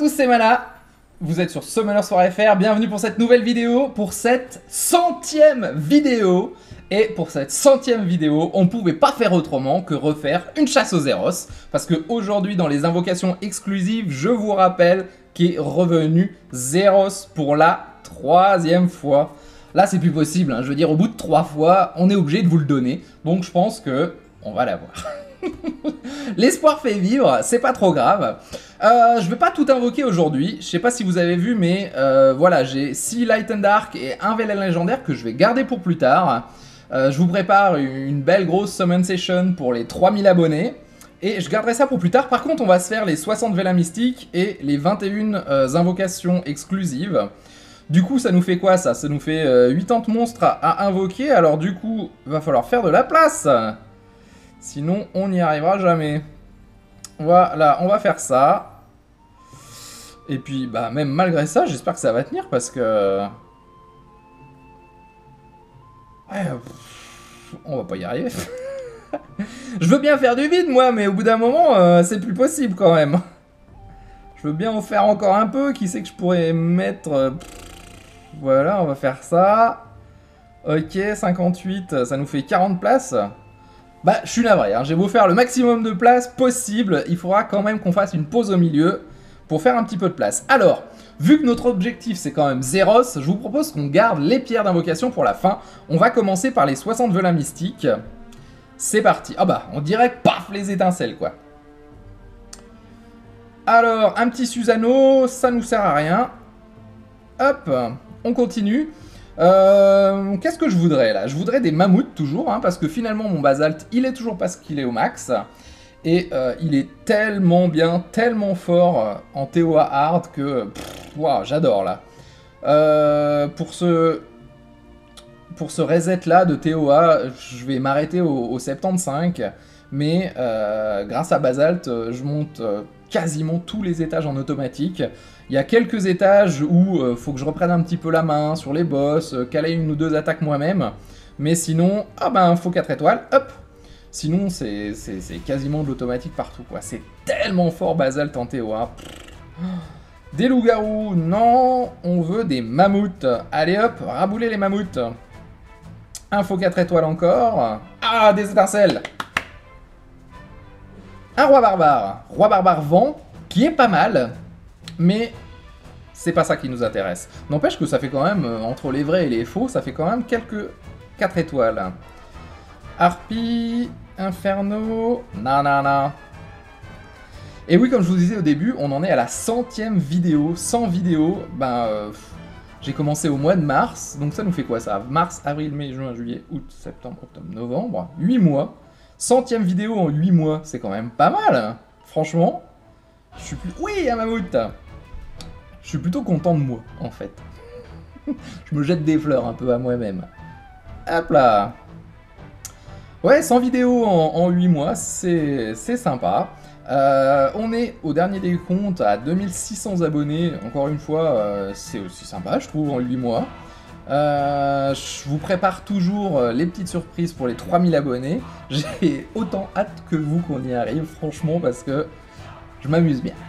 tous, c'est Mana. Vous êtes sur Summoners4FR, bienvenue pour cette nouvelle vidéo, pour cette 100e vidéo. Et pour cette 100e vidéo, on pouvait pas faire autrement que refaire une chasse aux Zéros. Parce que aujourd'hui, dans les invocations exclusives, je vous rappelle qu'est revenu Zéros pour la 3e fois. Là, c'est plus possible, hein. Je veux dire, au bout de 3 fois, on est obligé de vous le donner. Donc je pense que on va l'avoir. L'espoir fait vivre, c'est pas trop grave. Je vais pas tout invoquer aujourd'hui, je sais pas si vous avez vu, mais voilà, j'ai 6 Light and Dark et un Velen légendaire que je vais garder pour plus tard. Je vous prépare une belle grosse Summon Session pour les 3000 abonnés. Et je garderai ça pour plus tard. Par contre, on va se faire les 60 Vélins mystiques et les 21 invocations exclusives. Du coup, ça nous fait quoi ça? Ça nous fait 80 monstres à invoquer, alors du coup, il va falloir faire de la place. Sinon, on n'y arrivera jamais. Voilà, on va faire ça. Et puis, bah, même malgré ça, j'espère que ça va tenir parce que... Ouais, on va pas y arriver. Je veux bien faire du vide, moi, mais au bout d'un moment, c'est plus possible quand même. Je veux bien en faire encore un peu. Qui sait que je pourrais mettre... Voilà, on va faire ça. Ok, 58, ça nous fait 40 places. Bah, je suis navré, hein. J'ai beau faire le maximum de place possible, il faudra quand même qu'on fasse une pause au milieu pour faire un petit peu de place. Alors, vu que notre objectif c'est quand même Zéros, je vous propose qu'on garde les pierres d'invocation pour la fin. On va commencer par les 60 Vélins mystiques. C'est parti. Ah bah, on dirait paf les étincelles quoi. Alors, un petit Susano, ça nous sert à rien. Hop, on continue. Qu'est-ce que je voudrais là? Je voudrais des mammouths toujours, hein, parce que finalement mon basalte il est toujours pas ce qu'il est au max. Et il est tellement bien, tellement fort en TOA hard que wow, j'adore là. Pour ce reset là de TOA, je vais m'arrêter au 75, mais grâce à Basalt, je monte quasiment tous les étages en automatique. Il y a quelques étages où faut que je reprenne un petit peu la main sur les boss, caler une ou deux attaques moi-même, mais sinon, ah ben, faut 4 étoiles, hop. Sinon, c'est quasiment de l'automatique partout, quoi. C'est tellement fort Basalt en TOA. Des loups-garous, non, on veut des mammouths. Allez hop, rabouler les mammouths. Info 4 étoiles encore. Ah, des étincelles. Un roi barbare vent, qui est pas mal, mais c'est pas ça qui nous intéresse. N'empêche que ça fait quand même, entre les vrais et les faux, ça fait quand même quelques 4 étoiles. Harpie, Inferno, nanana. Et oui, comme je vous disais au début, on en est à la 100e vidéo. 100 vidéos, ben... j'ai commencé au mois de mars, donc ça nous fait quoi ça? Mars, avril, mai, juin, juillet, août, septembre, octobre, novembre, 8 mois. 100e vidéo en 8 mois, c'est quand même pas mal, hein. Franchement. Je suis plus... Oui, un mammouth. Je suis plutôt content de moi, en fait. Je me jette des fleurs un peu à moi-même. Hop là. Ouais, 100 vidéos en 8 mois, c'est sympa. On est au dernier décompte à 2600 abonnés. Encore une fois, c'est aussi sympa, je trouve, en 8 mois. Je vous prépare toujours les petites surprises pour les 3000 abonnés. J'ai autant hâte que vous qu'on y arrive, franchement, parce que je m'amuse bien.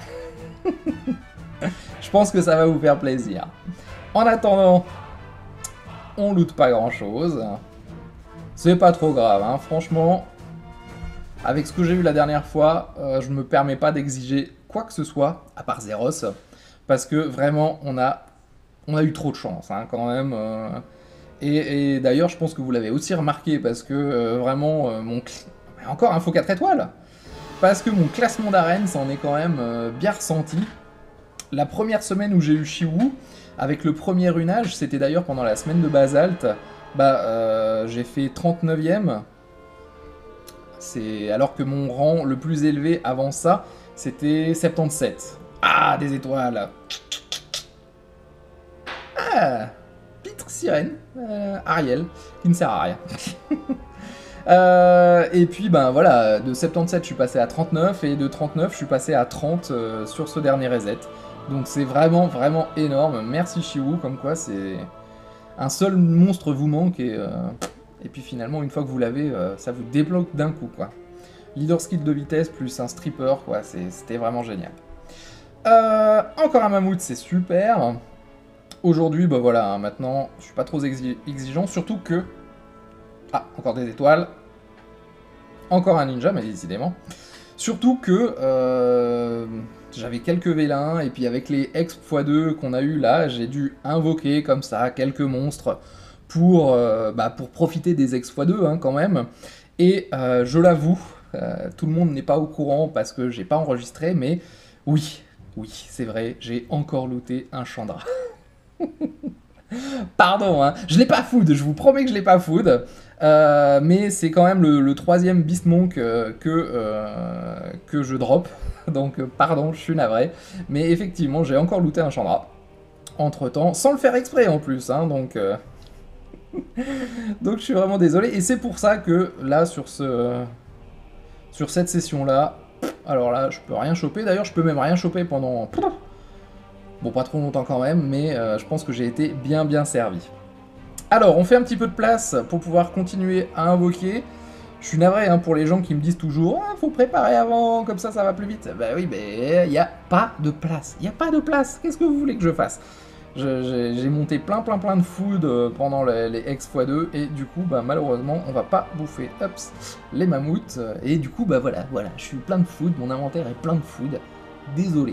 Je pense que ça va vous faire plaisir. En attendant, on loot pas grand chose. C'est pas trop grave, hein. Franchement, avec ce que j'ai eu la dernière fois, je me permets pas d'exiger quoi que ce soit, à part Zéros, parce que vraiment, on a eu trop de chance, hein, quand même. Et d'ailleurs, je pense que vous l'avez aussi remarqué, parce que vraiment, encore info 4 étoiles. Parce que mon classement d'arène s'en est quand même bien ressenti. La première semaine où j'ai eu Chiwu, avec le premier runage, c'était d'ailleurs pendant la semaine de Basalt, bah, j'ai fait 39e. Alors que mon rang le plus élevé avant ça, c'était 77. Ah, des étoiles. Ah, Pitre Sirène, Ariel, qui ne sert à rien. Et puis ben voilà, de 77 je suis passé à 39 et de 39 je suis passé à 30 sur ce dernier reset. Donc c'est vraiment vraiment énorme. Merci Chiwu, comme quoi c'est un seul monstre vous manque et puis finalement une fois que vous l'avez, ça vous débloque d'un coup quoi. Leader skill de vitesse plus un stripper quoi, c'était vraiment génial. Encore un mammouth, c'est super. Aujourd'hui, bah voilà, hein, maintenant, je suis pas trop exigeant, surtout que... Ah, encore des étoiles. Encore un ninja, mais décidément. Surtout que j'avais quelques vélins, et puis avec les X x2 qu'on a eu là, j'ai dû invoquer comme ça quelques monstres pour profiter des X x2 hein, quand même. Et je l'avoue, tout le monde n'est pas au courant parce que j'ai pas enregistré, mais oui, c'est vrai, j'ai encore looté un Chandra. Pardon, hein. Je l'ai pas food, je vous promets que je l'ai pas food. Mais c'est quand même le troisième Beast Monk que je drop. Donc pardon, je suis navré. Mais effectivement, j'ai encore looté un Chandra. Entre temps, sans le faire exprès en plus. Hein, donc je suis vraiment désolé. Et c'est pour ça que là, sur cette session-là, alors là, je peux rien choper. D'ailleurs, je peux même rien choper pendant... Bon, pas trop longtemps quand même, mais je pense que j'ai été bien servi. Alors, on fait un petit peu de place pour pouvoir continuer à invoquer. Je suis navré hein, pour les gens qui me disent toujours « Ah, faut préparer avant, comme ça va plus vite. » Bah oui, mais il n'y a pas de place. Il n'y a pas de place. Qu'est-ce que vous voulez que je fasse? J'ai monté plein de food pendant les X x2, et du coup, bah malheureusement, on va pas bouffer les mammouths. Et du coup, bah voilà, je suis plein de food, mon inventaire est plein de food. Désolé.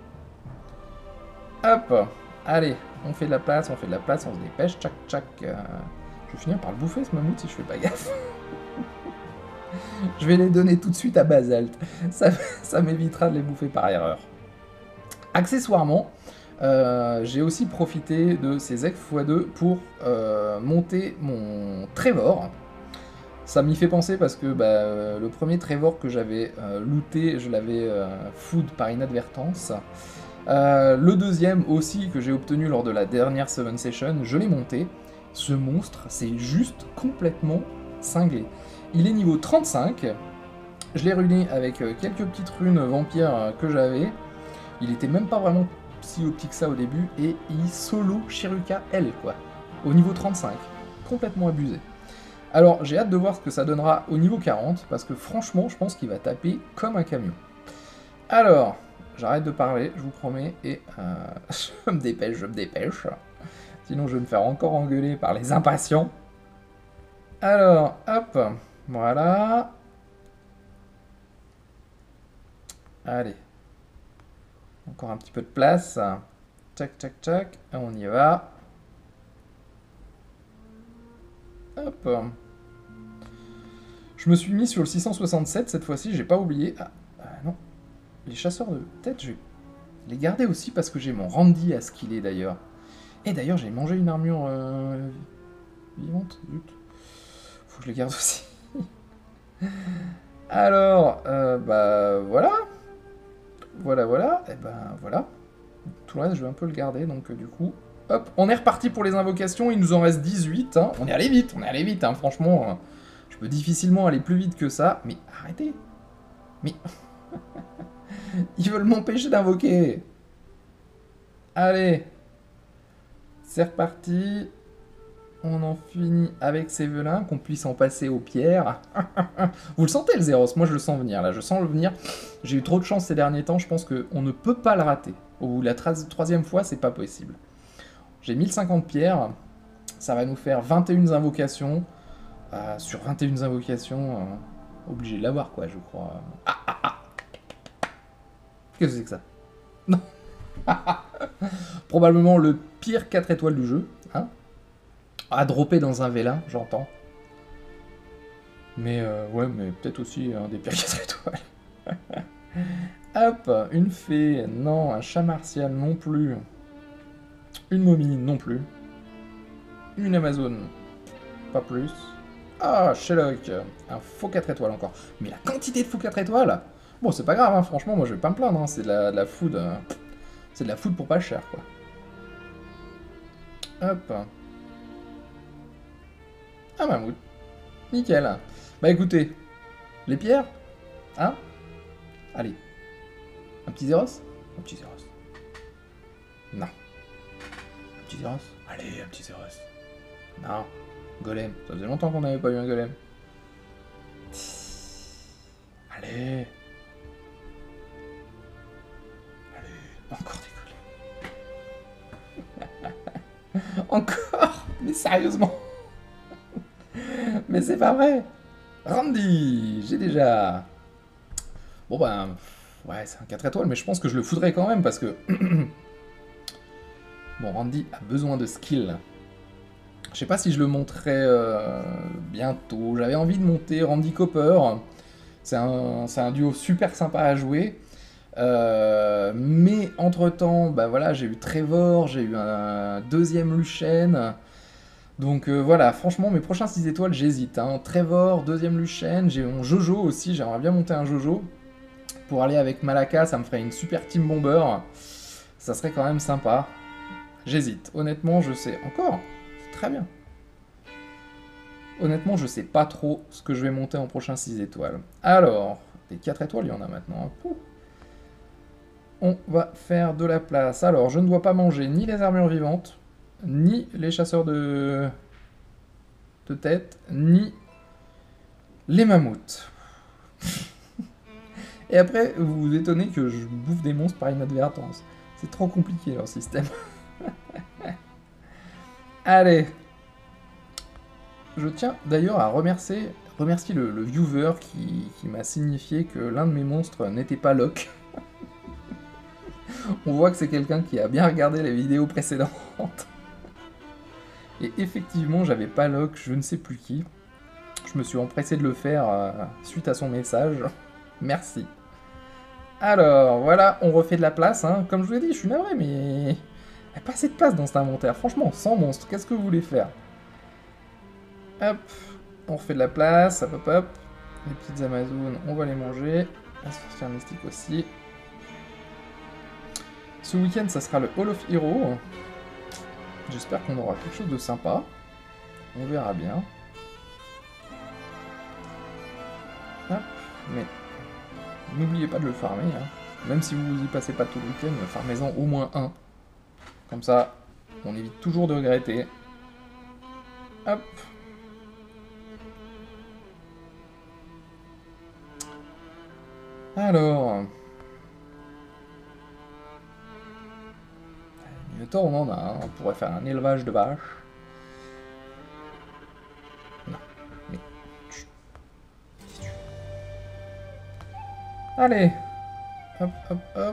Hop, allez, on fait de la place, on se dépêche, tchac. Je vais finir par le bouffer ce mammouth si je fais pas gaffe. Je vais les donner tout de suite à Basalt, ça m'évitera de les bouffer par erreur. Accessoirement, j'ai aussi profité de ces X x2 pour monter mon Trevor. Ça m'y fait penser parce que le premier Trevor que j'avais looté, je l'avais food par inadvertance. Le deuxième aussi que j'ai obtenu lors de la dernière Summon Session, je l'ai monté. Ce monstre, c'est juste complètement cinglé. Il est niveau 35. Je l'ai ruiné avec quelques petites runes vampires que j'avais. Il était même pas vraiment si OP que ça au début. Et il solo Shiruka L, quoi. Au niveau 35. Complètement abusé. Alors, j'ai hâte de voir ce que ça donnera au niveau 40. Parce que franchement, je pense qu'il va taper comme un camion. Alors... J'arrête de parler, je vous promets, et je me dépêche. Sinon je vais me faire encore engueuler par les impatients. Alors, hop, voilà. Allez. Encore un petit peu de place. Tchac, on y va. Hop. Je me suis mis sur le 667 cette fois-ci, j'ai pas oublié. Ah, non. Les chasseurs de tête, je vais les garder aussi parce que j'ai mon Randy à skiller d'ailleurs. Et d'ailleurs, j'ai mangé une armure vivante. Zut. Faut que je les garde aussi. Alors, voilà. Voilà. Et voilà. Tout le reste, je vais un peu le garder. Donc, du coup, hop. On est reparti pour les invocations. Il nous en reste 18. Hein. On est allé vite. Hein. Franchement, je peux difficilement aller plus vite que ça. Mais arrêtez. Mais... Ils veulent m'empêcher d'invoquer. Allez. C'est reparti. On en finit avec ces velins, qu'on puisse en passer aux pierres. Vous le sentez le Zéros? Moi je le sens venir là, je sens le venir. J'ai eu trop de chance ces derniers temps, je pense qu'on ne peut pas le rater. Au bout de la troisième fois, c'est pas possible. J'ai 1050 pierres, ça va nous faire 21 invocations. Sur 21 invocations, obligé de l'avoir quoi, je crois. Qu'est-ce que c'est que ça? Non. Probablement le pire 4 étoiles du jeu. Hein, à dropper dans un vélin, j'entends. Mais ouais, mais peut-être aussi un des pires 4 étoiles. Hop, une fée, non. Un chat martial, non plus. Une momie, non plus. Une amazone, pas plus. Ah, Sherlock, un faux 4 étoiles encore. Mais la quantité de faux 4 étoiles! Bon, c'est pas grave, hein, franchement, moi je vais pas me plaindre, hein, c'est de la food. C'est de la food pour pas cher, quoi. Hop. Un mammouth. Nickel. Bah écoutez, les pierres, hein? Allez. Un petit Zéros? Un petit Zéros. Non. Un petit Zéros? Allez, un petit Zéros. Non. Golem. Ça faisait longtemps qu'on n'avait pas eu un golem. Allez. Sérieusement. Mais c'est pas vrai. Randy, j'ai déjà... Bon ben... Ouais, c'est un 4 étoiles, mais je pense que je le foudrais quand même, parce que... Bon, Randy a besoin de skill. Je sais pas si je le monterai bientôt. J'avais envie de monter Randy Copper. C'est un duo super sympa à jouer. Mais entre-temps, bah voilà, j'ai eu Trevor, j'ai eu un deuxième Luchen. Donc voilà, franchement, mes prochains 6 étoiles, j'hésite. Hein. Trevor, deuxième Luchen, j'ai mon Jojo aussi, j'aimerais bien monter un Jojo. Pour aller avec Malaka, ça me ferait une super team bomber. Ça serait quand même sympa. J'hésite. Honnêtement, je sais. Encore, c'est très bien. Honnêtement, je sais pas trop ce que je vais monter en prochain 6 étoiles. Alors, des 4 étoiles, il y en a maintenant. Pouh. On va faire de la place. Alors, je ne dois pas manger ni les armures vivantes, ni les chasseurs de tête, ni les mammouths. Et après, vous vous étonnez que je bouffe des monstres par inadvertance. C'est trop compliqué leur système. Allez. Je tiens d'ailleurs à remercier le viewer qui m'a signifié que l'un de mes monstres n'était pas Locke. On voit que c'est quelqu'un qui a bien regardé les vidéos précédentes. Et effectivement, j'avais pas Locke, je ne sais plus qui. Je me suis empressé de le faire suite à son message. Merci. Alors, voilà, on refait de la place. Hein. Comme je vous l'ai dit, je suis navré, mais il n'y a pas assez de place dans cet inventaire. Franchement, 100 monstres, qu'est-ce que vous voulez faire? Hop, on refait de la place, hop hop hop. Les petites Amazones, on va les manger. La sorcière mystique aussi. Ce week-end, ça sera le Hall of Heroes. J'espère qu'on aura quelque chose de sympa. On verra bien. Hop, mais n'oubliez pas de le farmer. Hein. Même si vous y passez pas tout le week-end, farmez-en au moins un. Comme ça, on évite toujours de regretter. Hop. Alors... Minotaur, on en a un. On pourrait faire un élevage de vaches. Non. Mais... Allez. Hop, hop, hop.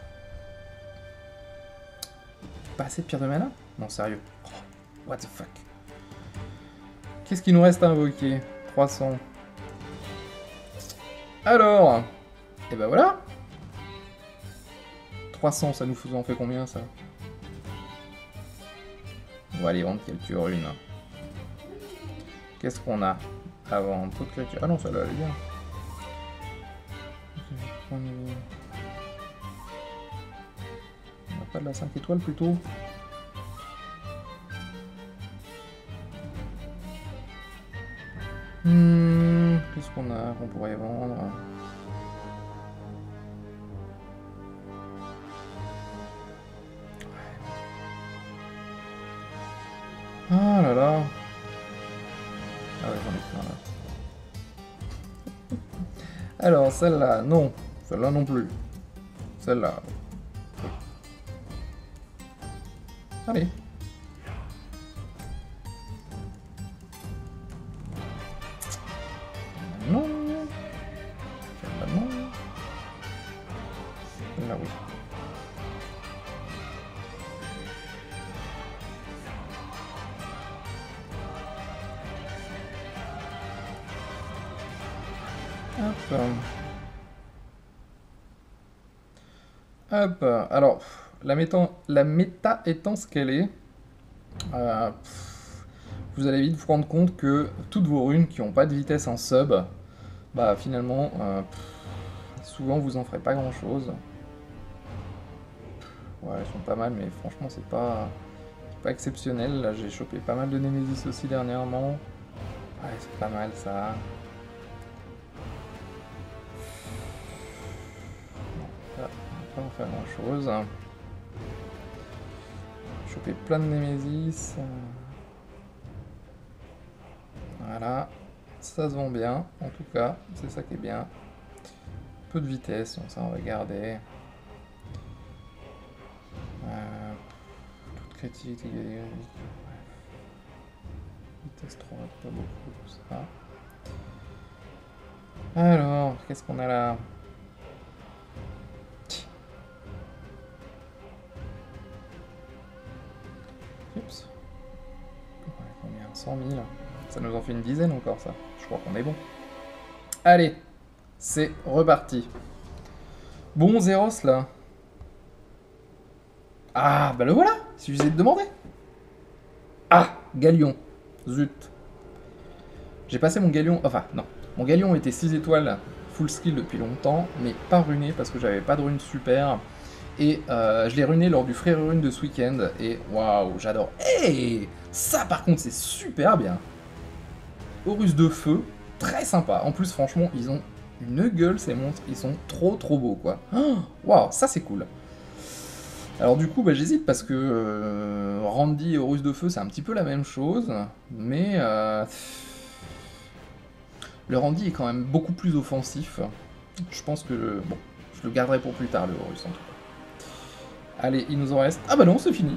Pas assez de pierre de mana? Non, sérieux. Oh, what the fuck. Qu'est-ce qu'il nous reste à invoquer? 300. Alors... Et ben voilà. 300, ça nous en fait combien, ça? On va aller vendre quelques runes. Qu'est-ce qu'on a à vendre? Toute créature. Ah non, ça là, elle est bien. On n'a pas de la 5 étoiles plutôt? Qu'est-ce qu'on a qu'on pourrait vendre? Ah là là. Ah ouais, j'en ai plein là. Alors, celle-là, non. Celle-là non plus. Celle-là. Allez. Non. Celle-là, non. Celle-là, oui. Hop. Hop. Alors, la méta étant ce qu'elle est, vous allez vite vous rendre compte que toutes vos runes qui n'ont pas de vitesse en sub, bah finalement, souvent vous en ferez pas grand chose. Ouais, elles sont pas mal, mais franchement, c'est pas exceptionnel. Là, j'ai chopé pas mal de Nemesis aussi dernièrement. Ouais, c'est pas mal ça. Là, on va pas en faire grand chose. Choper plein de Nemesis. Voilà. Ça se vend bien, en tout cas. C'est ça qui est bien. Peu de vitesse, donc ça on va garder. Toute critique. Test 3, pas beaucoup, tout ça. Alors, qu'est-ce qu'on a là? Oups. Combien? 100 000. Ça nous en fait une dizaine encore, ça. Je crois qu'on est bon. Allez, c'est reparti. Bon, Zéros, là. Ah, bah le voilà. Il suffisait de demander. Ah, Galion. Zut. J'ai passé mon Galion... Enfin, non. Mon Galion était 6 étoiles full skill depuis longtemps, mais pas runé parce que j'avais pas de rune super. Et je l'ai runé lors du frère rune de ce week-end. Et waouh, j'adore. Hey, ça par contre, c'est super bien. Horus de feu, très sympa. En plus, franchement, ils ont une gueule, ces monstres. Ils sont trop beaux, quoi. Waouh, ça c'est cool. Alors du coup, bah, j'hésite parce que Randy et Horus de feu, c'est un petit peu la même chose. Mais le Randy est quand même beaucoup plus offensif. Je pense que... Bon, je le garderai pour plus tard, le Horus, en tout cas. Allez, il nous en reste... Ah bah non, c'est fini.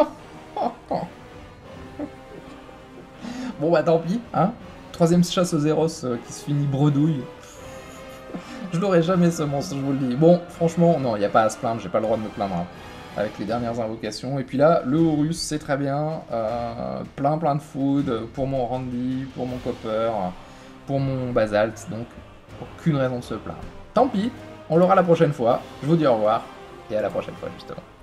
Bon bah tant pis, hein. Troisième chasse aux Zéros qui se finit bredouille. Je l'aurai jamais ce monstre, je vous le dis. Bon, franchement, non, il n'y a pas à se plaindre, j'ai pas le droit de me plaindre hein, avec les dernières invocations. Et puis là, le Horus, c'est très bien. Plein de food pour mon Randy, pour mon Copper, pour mon Basalt, donc aucune raison de se plaindre. Tant pis, on l'aura la prochaine fois. Je vous dis au revoir, et à la prochaine fois, justement.